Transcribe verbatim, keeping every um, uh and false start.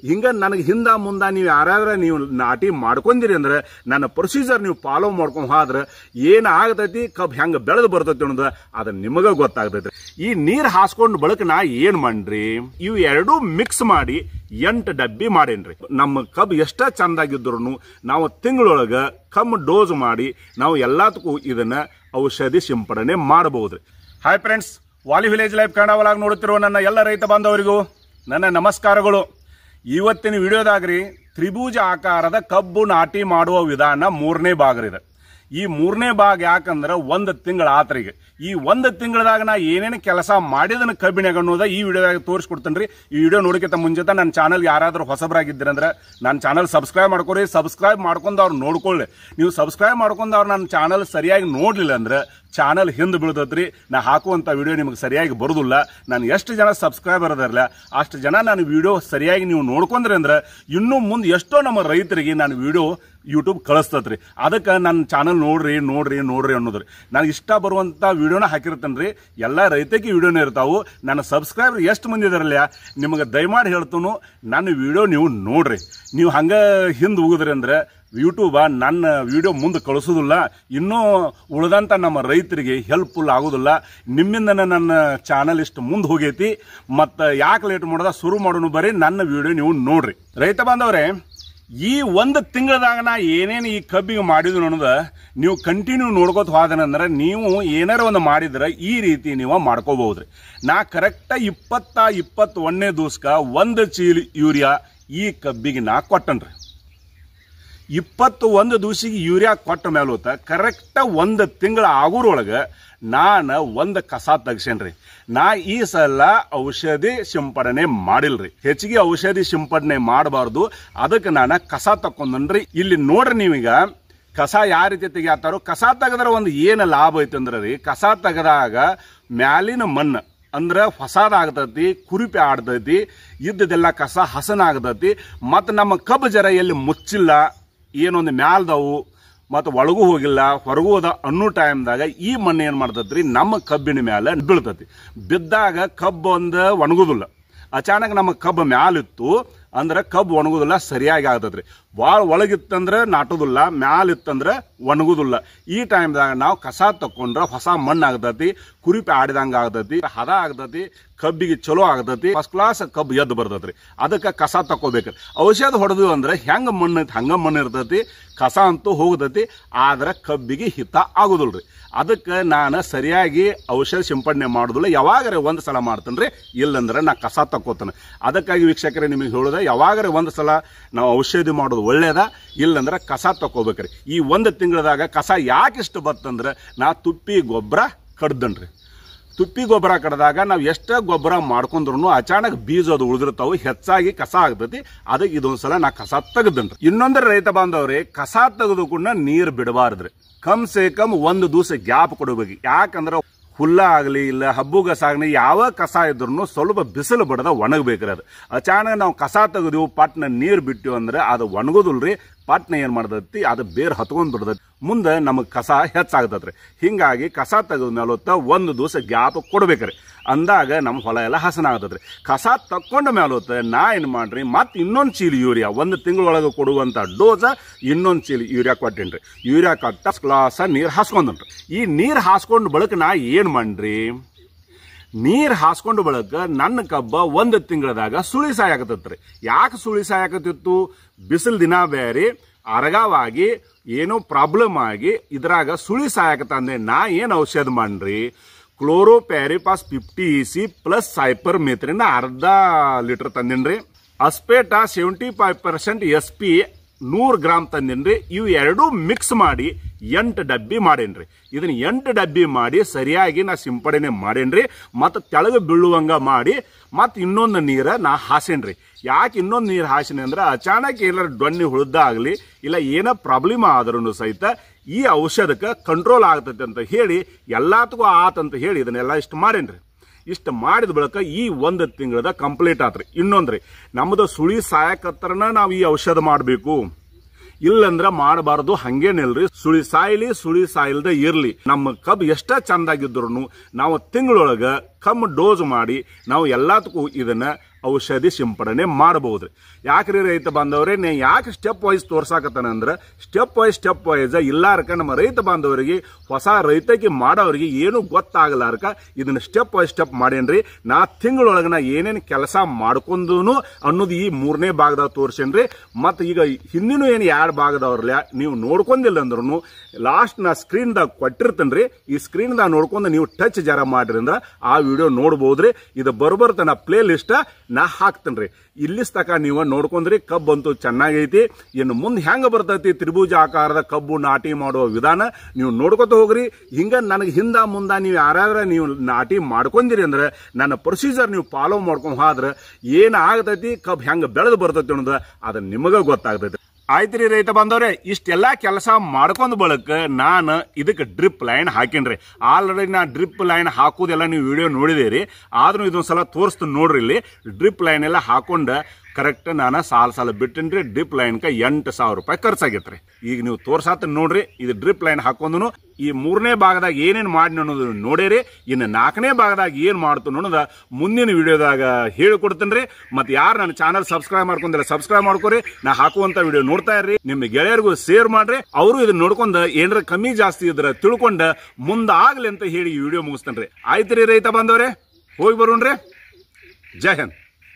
ಹಿಂಗ ನನಗೆ ಹಿಂದ ಮುಂದ ನೀವು ಯಾರಾದ್ರೆ ನೀವು ನಾಟಿ ಮಾಡ್ಕೊಂಡಿರಿ ಅಂದ್ರೆ ನನ್ನ ಪ್ರೊಸೀಜರ್ ನೀವು ಫಾಲೋ ಮಾಡ್ಕೊಂಡು ಹೋದ್ರೆ ಏನ್ ಆಗತೈತಿ ಕಬ್ಬು ಹೆಂಗ ಬೆಳೆದು ಬರ್ತೈತಿ ಅನ್ನೋದು ಅದ ನಿಮಗ ಗೊತ್ತಾಗ್ತೈತಿ. ಈ ನೀರ್ ಹಾಸ್ಕೊಂಡ್ ಬಳಕ ನಾ ಏನ್ ಮಾಡ್ರಿ ಇವು ಎರಡೂ ಮಿಕ್ಸ್ ಮಾಡಿ ಎಂಟು ಡಬ್ಬಿ ಮಾಡೇನ್ರಿ. ನಮ್ಮ ಕಬ್ಬು ಎಷ್ಟ ಚಂದಾಗಿದ್ರು ನಾವು ತಿಂಗಳೊಳಗ ಕಮ್ಮಿ ಡೋಸ್ ಮಾಡಿ ನಾವು ಎಲ್ಲದಕ್ಕೂ ಇದನ್ನ ಔಷಧಿ ಸಿಂಪಡಣೆ ಮಾಡಬಹುದ್ರಿ. ಹಾಯ್ ಫ್ರೆಂಡ್ಸ್, ವಾಲಿ ವಿಲೇಜ್ ಲೈಫ್ ಕನ್ನಡ ಒಳಗೆ ನೋಡುತ್ತಿರುವ ನನ್ನ ಎಲ್ಲ ರೈತ ಬಾಂಧವರಿಗೂ ನನ್ನ ನಮಸ್ಕಾರಗಳು. ಇವತ್ತಿನ ವಿಡಿಯೋದಾಗ್ರಿ ತ್ರಿಭುಜ ಆಕಾರದ ಕಬ್ಬು ನಾಟಿ ಮಾಡುವ ವಿಧಾನ ಮೂರನೇ ಭಾಗರಿದೆ. ಈ ಮೂರನೇ ಭಾಗ ಯಾಕಂದ್ರೆ ಒಂದು ತಿಂಗಳ ಆತ್ರಿಗೆ ಈ ಒಂದು ತಿಂಗಳದಾಗ ನಾ ಏನೇನು ಕೆಲಸ ಮಾಡಿದನ ಕಬ್ಬಿನಾಗ ಅನ್ನೋದ ಈ ವಿಡಿಯೋದಾಗ ತೋರಿಸ್ಕೊಡ್ತೇನೆ ರೀ. ಈ ವಿಡಿಯೋ ನೋಡಕ್ಕಿಂತ ಮುಂಚೆ ನನ್ನ ಚಾನಲ್ ಯಾರಾದ್ರೂ ಹೊಸಬರಾಗಿದ್ದೀರಂದ್ರೆ ನನ್ನ ಚಾನಲ್ ಸಬ್ಸ್ಕ್ರೈಬ್ ಮಾಡ್ಕೊರಿ. ಸಬ್ಸ್ಕ್ರೈಬ್ ಮಾಡ್ಕೊಂಡು ಅವ್ರು ನೋಡ್ಕೊಳ್ಳಿ. ನೀವು ಸಬ್ಸ್ಕ್ರೈಬ್ ಮಾಡ್ಕೊಂಡು ಅವ್ರು ನನ್ನ ಚಾನಲ್ ಸರಿಯಾಗಿ ನೋಡ್ಲಿಲ್ಲ ಅಂದ್ರೆ ಚಾನಲ್ ಹಿಂದೆ ಬೀಳ್ತೈತ್ರಿ. ನಾ ಹಾಕುವಂತ ವಿಡಿಯೋ ನಿಮಗೆ ಸರಿಯಾಗಿ ಬರೋದಿಲ್ಲ. ನಾನು ಎಷ್ಟು ಜನ ಸಬ್ಸ್ಕ್ರೈಬರ್ ಅದರಲ್ಲ ಅಷ್ಟು ಜನ ನಾನು ವಿಡಿಯೋ ಸರಿಯಾಗಿ ನೀವು ನೋಡ್ಕೊಂಡ್ರಿ ಅಂದ್ರೆ ಇನ್ನೂ ಮುಂದೆ ಎಷ್ಟೋ ನಮ್ಮ ರೈತರಿಗೆ ನಾನು ವಿಡಿಯೋ ಯೂಟ್ಯೂಬ್ ಕಳಿಸ್ತತ್ರಿ. ಅದಕ್ಕೆ ನನ್ನ ಚಾನಲ್ ನೋಡ್ರಿ ನೋಡ್ರಿ ನೋಡ್ರಿ ಅನ್ನೋದ್ರಿ. ನನಗೆ ಇಷ್ಟ ಬರುವಂತ ವಿಡಿಯೋನ ಹಾಕಿರ್ತೇನೆ ರೀ. ಎಲ್ಲ ರೈತಕ್ಕೆ ವಿಡಿಯೋನೇ ಇರ್ತಾವು. ನನ್ನ ಸಬ್ಸ್ಕ್ರೈಬರ್ ಎಷ್ಟು ಮಂದಿ ಇದಾರಲ್ಲ ನಿಮಗೆ ದಯಮಾಡಿ ಹೇಳ್ತನು ನನ್ನ ವಿಡಿಯೋ ನೀವು ನೋಡ್ರಿ. ನೀವು ಹಂಗ ಹಿಂದೆ ಹೋಗುದ್ರಿ ಅಂದ್ರೆ ಯೂಟ್ಯೂಬ್ ನನ್ನ ವಿಡಿಯೋ ಮುಂದೆ ಕಳಿಸೋದಿಲ್ಲ. ಇನ್ನೂ ಉಳಿದಂತ ನಮ್ಮ ರೈತರಿಗೆ ಹೆಲ್ಪ್ಫುಲ್ ಆಗೋದಿಲ್ಲ. ನಿಮ್ಮಿಂದ ನನ್ನ ಚಾನಲ್ ಇಷ್ಟು ಮುಂದೆ ಹೋಗೈತಿ. ಮತ್ತು ಯಾಕೆ ಲೇಟ್ ಮಾಡೋದ ಶುರು ಮಾಡೋನು ಬರೀ ನನ್ನ ವಿಡಿಯೋ ನೀವು ನೋಡ್ರಿ. ರೈತ ಬಾಂಧವ್ರೆ, ಈ ಒಂದು ತಿಂಗಳದಾಗ ನಾ ಏನೇನು ಈ ಕಬ್ಬಿಗೆ ಮಾಡಿದ್ರು ಅನ್ನೋದ ನೀವು ಕಂಟಿನ್ಯೂ ನೋಡ್ಕೋತ ಹೋದನಂದ್ರೆ ನೀವು ಏನಾರ ಒಂದು ಮಾಡಿದ್ರೆ ಈ ರೀತಿ ನೀವು ಮಾಡ್ಕೋಬಹುದ್ರಿ. ನಾ ಕರೆಕ್ಟ ಇಪ್ಪತ್ತ ಇಪ್ಪತ್ತ ಒಂದನೇ ದಿವಸಕ ಒಂದು ಚೀಲ ಯೂರಿಯಾ ಈ ಕಬ್ಬಿಗೆ ನಾ ಕೊಟ್ಟನ್ರಿ. ಇಪ್ಪತ್ತು ಒಂದು ದಿವಸಿಗೆ ಯೂರಿಯಾ ಕೊಟ್ಟ ಮೇಲೆ ಹೋತ ಕರೆಕ್ಟ ಒಂದು ತಿಂಗಳ ಆಗೋರೊಳಗೆ ನಾನು ಒಂದು ಕಸ ತೆಗ್ಸೇನ್ರಿ. ನಾ ಈ ಸಲ ಔಷಧಿ ಸಿಂಪಡಣೆ ಮಾಡಿಲ್ರಿ. ಹೆಚ್ಚಿಗೆ ಔಷಧಿ ಸಿಂಪಡಣೆ ಮಾಡಬಾರ್ದು. ಅದಕ್ಕೆ ನಾನು ಕಸ ತಕೊಂಡ್ರಿ. ಇಲ್ಲಿ ನೋಡ್ರಿ, ನೀವೀಗ ಕಸ ಯಾವ ರೀತಿ ತೆಗಿತಾರೋ ಕಸ ತೆಗೆದ್ರೆ ಒಂದು ಏನು ಲಾಭ ಐತೆ ಅಂದ್ರೆ ರೀ, ಕಸ ತೆಗೆದಾಗ ಮ್ಯಾಲಿನ ಮಣ್ಣು ಅಂದ್ರೆ ಹೊಸದಾಗ್ತೈತಿ, ಕುರಿಪಿ ಆಡ್ತೈತಿ, ಇದ್ದದೆಲ್ಲ ಕಸ ಹಸನಾಗ್ತೈತಿ. ಮತ್ತು ನಮ್ಮ ಕಬ್ಬು ಜರ ಎಲ್ಲಿ ಮುಚ್ಚಿಲ್ಲ, ಏನೊಂದು ಮ್ಯಾಲ್ದವು ಮತ್ತು ಒಳಗೂ ಹೋಗಿಲ್ಲ ಹೊರಗೂ ಹೋದ ಅನ್ನೋ ಟೈಮ್ದಾಗ ಈ ಮಣ್ಣು ಏನು ಮಾಡ್ತೈತ್ರಿ ನಮ್ಮ ಕಬ್ಬಿನ ಮ್ಯಾಲೆ ಬೀಳ್ತೈತಿ. ಬಿದ್ದಾಗ ಕಬ್ಬು ಒಂದು ಒಣಗುದಿಲ್ಲ. ಅಚಾನಕ್ ನಮ್ಮ ಕಬ್ಬು ಮ್ಯಾಲಿತ್ತು ಅಂದ್ರೆ ಕಬ್ಬು ಒಣಗುದಿಲ್ಲ, ಸರಿಯಾಗಿ ಆಗ್ತದ್ರಿ. ಭಾಳ ಒಳಗಿತ್ತಂದ್ರೆ ನಾಟುದಿಲ್ಲ, ಮ್ಯಾಲಿತ್ತಂದ್ರೆ ಒಣಗುದಿಲ್ಲ. ಈ ಟೈಮ್ದಾಗ ನಾವು ಕಸ ತಕೊಂಡ್ರೆ ಹೊಸ ಮಣ್ಣು ಆಗ್ತೈತಿ, ಕುರಿಪಿ ಆಡಿದಂಗ ಆಗ್ತೈತಿ, ಹದ ಆಗ್ತೈತಿ, ಕಬ್ಬಿಗೆ ಚಲೋ ಆಗ್ತೈತಿ, ಫಸ್ಟ್ ಕ್ಲಾಸ್ ಕಬ್ಬು ಎದ್ದು ಬರ್ತೈತ್ರಿ. ಅದಕ್ಕೆ ಕಸ ತಕೋಬೇಕ್ರಿ. ಔಷಧ ಹೊಡೆದು ಅಂದ್ರೆ ಹೆಂಗ ಮಣ್ಣು ಐತಿ ಹಂಗ ಮಣ್ಣು ಇರ್ತೈತಿ, ಕಸ ಅಂತೂ ಹೋಗ್ತೈತಿ, ಆದ್ರೆ ಕಬ್ಬಿಗೆ ಹಿತ ಆಗುದಿಲ್ರಿ. ಅದಕ್ಕೆ ನಾನು ಸರಿಯಾಗಿ ಔಷಧ ಸಿಂಪಡಣೆ ಮಾಡುದಿಲ್ಲ. ಯಾವಾಗರೆ ಒಂದು ಸಲ ಮಾಡ್ತೇನೆ ರೀ, ಇಲ್ಲಂದ್ರೆ ನಾ ಕಸ ತಕೋತೇನೆ. ಅದಕ್ಕಾಗಿ ವೀಕ್ಷಕರೇ ನಿಮಗೆ ಹೇಳೋದ, ಯಾವಾಗರೆ ಒಂದು ಸಲ ನಾವು ಔಷಧಿ ಮಾಡೋದು ಒಳ್ಳೇದ, ಇಲ್ಲಂದ್ರೆ ಕಸ ತಕೋಬೇಕ್ರಿ. ಈ ಒಂದು ತಿಂಗಳದಾಗ ಕಸ ಯಾಕೆ ಇಷ್ಟು ಬತ್ತಂದ್ರೆ ನಾ ತುಪ್ಪಿ ಗೊಬ್ಬರ ಕಡ್ದನ್ರಿ. ತುಪ್ಪಿ ಗೊಬ್ಬರ ಕಡ್ದಾಗ ನಾವು ಎಷ್ಟೇ ಗೊಬ್ಬರ ಮಾಡ್ಕೊಂಡ್ರು ಅಚಾನಕ್ ಬೀಜ ಅದು ಉಳಿದಿರ್ತಾವು, ಹೆಚ್ಚಾಗಿ ಕಸ ಆಗ್ತೈತಿ. ಅದಕ್ಕೆ ಇದೊಂದ್ಸಲ ನಾ ಕಸ ತೆಗ್ದನ್ರಿ. ಇನ್ನೊಂದ್ರ ರೈತ ಬಾಂಧವ್ರಿ, ಕಸ ತೆಗೆದುಕೊಂಡ ನೀರು ಬಿಡಬಾರ್ದ್ರಿ. ಕಮ್ ಸೇ ಕಮ್ ಒಂದು ದಿವಸ ಗ್ಯಾಪ್ ಕೊಡಬೇಕು. ಯಾಕಂದ್ರೆ ಹುಲ್ಲ ಆಗಲಿ ಇಲ್ಲ ಹಬ್ಬು ಕಸ ಆಗಲಿ ಯಾವ ಕಸ ಇದ್ರು ಸ್ವಲ್ಪ ಬಿಸಿಲು ಬಡದ ಒಣಗಬೇಕ್ರಿ. ಅದು ಅಚಾನಕ್ ನಾವು ಕಸ ತೆಗೆದಿವು ಪಟ್ನ ನೀರು ಬಿಟ್ಟಿವಿ ಅಂದ್ರೆ ಅದು ಒಣಗೋದಿಲ್ರಿ. ಪಟ್ನ ಏನ್ ಮಾಡ್ತೈತಿ ಅದು ಬೇರೆ ಹತ್ಕೊಂಡ್ ಬಿಡ್ತೈತಿ, ಮುಂದೆ ನಮಗ್ ಕಸ ಹೆಚ್ಚಾಗ್ತತ್ರಿ. ಹಿಂಗಾಗಿ ಕಸ ತೆಗೆದ ಮೇಲೊತ್ತ ಒಂದು ದಿವಸ ಗ್ಯಾಪ್ ಕೊಡ್ಬೇಕ್ರಿ. ಅಂದಾಗ ನಮ್ಮ ಹೊಲ ಎಲ್ಲ ಹಸನ ಆಗ್ತದ್ರಿ. ಕಸ ತಕ್ಕೊಂಡ ಮೇಲೊತ್ತ ನಾ ಏನ್ ಮಾಡ್ರಿ ಮತ್ ಇನ್ನೊಂದು ಚೀಲ ಯೂರಿಯಾ ಒಂದು ತಿಂಗಳೊಳಗೆ ಕೊಡುವಂತ ಡೋಸ ಇನ್ನೊಂದು ಚೀಲ ಯೂರಿಯಾ ಕೊಟ್ಟೇನ್ರಿ. ಯೂರಿಯಾ ಕೊಟ್ಟ ಗ್ಲಾಸ ನೀರ್ ಹಾಸ್ಕೊಂಡ್ರಿ. ಈ ನೀರ್ ಹಾಸ್ಕೊಂಡ್ ಬಳಕ ನಾ ಏನ್ ಮಾಡ್ರಿ, ನೀರ್ ಹಾಸ್ಕೊಂಡು ಬಳಕ ನನ್ನ ಕಬ್ಬ ಒಂದು ತಿಂಗಳದಾಗ ಸುಳಿ ಸಾಯಾಕತ್ತತ್ರಿ. ಯಾಕೆ ಸುಳಿ ಸಾಯಾಕತ್ತಿತ್ತು, ಬಿಸಿಲು ದಿನ ಬೇರೆ ಅರಗವಾಗಿ ಏನೋ ಪ್ರಾಬ್ಲಮ್ ಆಗಿ ಇದ್ರಾಗ ಸುಳಿ ಸಾಯಾಕತ್ತಂದ್ರೆ ನಾ ಏನ್ ಔಷಧ ಮಾಡ್ರಿ, chlorpyrifos fifty EC plus cypermethrin ಅರ್ಧ ಲೀಟರ್ ತಂದಿನ್ರಿ. Acephate seventy five percent S P ನೂರು ಗ್ರಾಮ್ ತಂದಿನ್ರಿ. ಇವು ಎರಡೂ ಮಿಕ್ಸ್ ಮಾಡಿ ಎಂಟು ಡಬ್ಬಿ ಮಾಡೇನ್ರಿ. ಇದನ್ನ ಎಂಟು ಡಬ್ಬಿ ಮಾಡಿ ಸರಿಯಾಗಿ ನಾ ಸಿಂಪಡಣೆ ಮಾಡೇನ್ರಿ. ಮತ್ತು ತೆಳಗ ಬೀಳುವಂಗ ಮಾಡಿ ಮತ್ತು ಇನ್ನೊಂದು ನೀರ ನಾ ಹಾಸೇನ್ರಿ. ಯಾಕೆ ಇನ್ನೊಂದು ನೀರು ಹಾಸಿನಿ ಅಂದ್ರೆ ಅಚಾನಕ್ ಏನಾರ ಡೊಣ್ಣಿ ಹುಳಿದಾಗ್ಲಿ ಇಲ್ಲ ಏನೋ ಪ್ರಾಬ್ಲಮ್ ಆದ್ರೂ ಸಹಿತ ಈ ಔಷಧಕ್ಕೆ ಕಂಟ್ರೋಲ್ ಆಗ್ತೈತೆ ಅಂತ ಹೇಳಿ ಎಲ್ಲಾತಗೂ ಆತಂತ ಹೇಳಿ ಇದನ್ನೆಲ್ಲ ಇಷ್ಟು ಮಾಡೇನ್ರಿ. ಇಷ್ಟು ಮಾಡಿದ ಬಳಿಕ ಈ ಒಂದು ತಿಂಗಳದ ಕಂಪ್ಲೀಟ್ ಆತ್ರಿ. ಇನ್ನೊಂದ್ರಿ, ನಮ್ದು ಸುಳಿ ಸಾಯಕತ್ರನ ನಾವು ಈ ಔಷಧ ಮಾಡಬೇಕು, ಇಲ್ಲಂದ್ರ ಮಾಡಬಾರದು. ಹಂಗೇನಿಲ್ರಿ, ಸುಳಿ ಸಾಯ್ಲಿ ಸುಳಿ ಸಾಯಿಲ್ದ ಇರ್ಲಿ, ನಮ್ಮ ಕಬ್ಬು ಎಷ್ಟ ಚಂದಾಗಿದ್ರು ನಾವು ತಿಂಗಳೊಳಗ ಕಮ್ಮಿ ಡೋಸ್ ಮಾಡಿ ನಾವು ಎಲ್ಲದಕ್ಕೂ ಇದನ್ನ ಔಷಧಿ ಸಿಂಪಡಣೆ ಮಾಡಬಹುದ್ರಿ. ಯಾಕ್ರಿ ರೈತ ಬಾಂಧವ್ರೆ, ನೇ ಯಾಕೆ ಸ್ಟೆಪ್ ವೈಸ್ ತೋರ್ಸಾಕತ್ತಾನಂದ್ರ ಸ್ಟೆಪ್ ವೈಸ್ ಸ್ಟೆಪ್ ವೈಸ್ ಇಲ್ಲಾರ್ಕ ನಮ್ಮ ರೈತ ಬಾಂಧವರಿಗೆ ಹೊಸ ರೈತಕ್ಕೆ ಮಾಡೋರಿಗೆ ಏನು ಗೊತ್ತಾಗಲಾರ್ಕ ಇದನ್ನ ಸ್ಟೆಪ್ ವೈಸ್ ಸ್ಟೆಪ್ ಮಾಡೇನ್ರಿ. ನಾ ತಿಂಗಳೊಳಗ ನಾ ಏನೇನು ಕೆಲಸ ಮಾಡ್ಕೊಂಡೂನು ಅನ್ನೋದು ಈ ಮೂರನೇ ಭಾಗದಾಗ ತೋರ್ಸೇನ್ರಿ. ಮತ್ ಈಗ ಹಿಂದಿನ ಏನು ಎರಡು ಭಾಗದವ್ರಲ್ಲ ನೀವು ನೋಡ್ಕೊಂಡಿಲ್ಲ ಅಂದ್ರೂ ಲಾಸ್ಟ್ ನಾ ಸ್ಕ್ರೀನ್ದಾಗ ಕೊಟ್ಟಿರ್ತೇನ್ರಿ. ಈ ಸ್ಕ್ರೀನ್ದಾಗ ನೋಡ್ಕೊಂಡು ನೀವು ಟಚ್ ಜರ ಮಾಡ್ರಿ ಅಂದ್ರ ಆ ವಿಡಿಯೋ ನೋಡ್ಬೋದ್ರಿ. ಇದು ಬರ್ಬರ್ತ ನಾ ಪ್ಲೇ ಲಿಸ್ಟ್ ನಾ ಹಾಕ್ತೇನ್ರಿ. ಇಲ್ಲಿಸ್ ತಕ ನೀವು ನೋಡ್ಕೊಂಡ್ರಿ ಕಬ್ಬು ಅಂತೂ ಚೆನ್ನಾಗೈತಿ. ಇನ್ನು ಮುಂದೆ ಹೆಂಗ ಬರ್ತೈತಿ ತ್ರಿಭುಜ ಆಕಾರದ ಕಬ್ಬು ನಾಟಿ ಮಾಡುವ ವಿಧಾನ ನೀವು ನೋಡ್ಕೊತ ಹೋಗ್ರಿ. ಹಿಂಗ ನನಗೆ ಹಿಂದ ಮುಂದ ನೀವು ಯಾರಾದ್ರ ನೀವು ನಾಟಿ ಮಾಡ್ಕೊಂಡಿರಿ ಅಂದ್ರೆ ನನ್ನ ಪ್ರೊಸೀಜರ್ ನೀವು ಫಾಲೋ ಮಾಡ್ಕೊಂಡ್ ಹೋದ್ರ ಏನ್ ಆಗತೈತಿ ಕಬ್ಬು ಹೆಂಗ ಬೆಳೆದು ಬರ್ತೈತಿ ಅನ್ನೋದು ಅದನ್ನ ನಿಮಗ ಗೊತ್ತಾಗ್ತೈತಿ. ಆಯ್ತ್ರಿ ರೈತ ಬಂದವ್ರೆ, ಇಷ್ಟೆಲ್ಲಾ ಕೆಲಸ ಮಾಡ್ಕೊಂಡ್ ಬಳಕ ನಾನು ಇದಕ್ಕೆ ಡ್ರಿಪ್ ಲೈನ್ ಹಾಕಿನ್ರಿ. ಆಲ್ರೆಡಿ ನಾ ಡ್ರಿಪ್ ಲೈನ್ ಹಾಕೋದೆಲ್ಲ ನೀವು ವಿಡಿಯೋ ನೋಡಿದೇರಿ. ಆದ್ರೂ ಇದೊಂದ್ಸಲ ತೋರಿಸ್ತೀನಿ ನೋಡ್ರಿ. ಇಲ್ಲಿ ಡ್ರಿಪ್ ಲೈನ್ ಎಲ್ಲ ಹಾಕೊಂಡ ಕರೆಕ್ಟ್ ನಾನು ಸಾಲ ಸಾಲ ಬಿಟ್ಟಿನ್ರಿ. ಡ್ರಿಪ್ ಲೈನ್ಕ ಎಂಟು ಸಾವಿರ ರೂಪಾಯಿ ಖರ್ಚಾಗೈತ್ರಿ. ಈಗ ನೀವು ತೋರ್ಸಾತ ನೋಡ್ರಿ. ಇದು ಡ್ರಿಪ್ ಲೈನ್ ಹಾಕೊಂಡ್ನು ಈ ಮೂರನೇ ಭಾಗದಾಗ ಏನೇನು ಮಾಡಿ ಅನ್ನೋದು ನೋಡಿರಿ. ಇನ್ನು ನಾಲ್ಕನೇ ಭಾಗದಾಗ ಏನ್ ಮಾಡ್ತು ಅನ್ನೋದ ಮುಂದಿನ ವಿಡಿಯೋದಾಗ ಹೇಳಿಕೊಡ್ತೇನ್ರಿ. ಮತ್ತೆ ಯಾರು ನನ್ನ ಚಾನಲ್ ಸಬ್ಸ್ಕ್ರೈಬ್ ಮಾಡ್ಕೊಂಡಿಲ್ಲ ಸಬ್ಸ್ಕ್ರೈಬ್ ಮಾಡ್ಕೊರಿ. ನಾ ಹಾಕುವಂತ ವಿಡಿಯೋ ನೋಡ್ತಾ ಇರ್ರಿ. ನಿಮ್ಮ ಗೆಳೆಯರಿಗೂ ಶೇರ್ ಮಾಡ್ರಿ. ಅವರು ಇದನ್ನ ನೋಡ್ಕೊಂಡ ಏನಾರ ಕಮ್ಮಿ ಜಾಸ್ತಿ ಇದ್ರ ತಿಳ್ಕೊಂಡ ಮುಂದಾಗ್ಲಿ ಅಂತ ಹೇಳಿ ಈ ವಿಡಿಯೋ ಮುಗಿಸ್ತೇನ್ರಿ. ಆಯ್ತ್ರಿ ರೈತ ಬಂದವ್ರೆ, ಹೋಗಿ ಬರೋಣ್ರಿ. ಜೈ ಹಿಂದ್.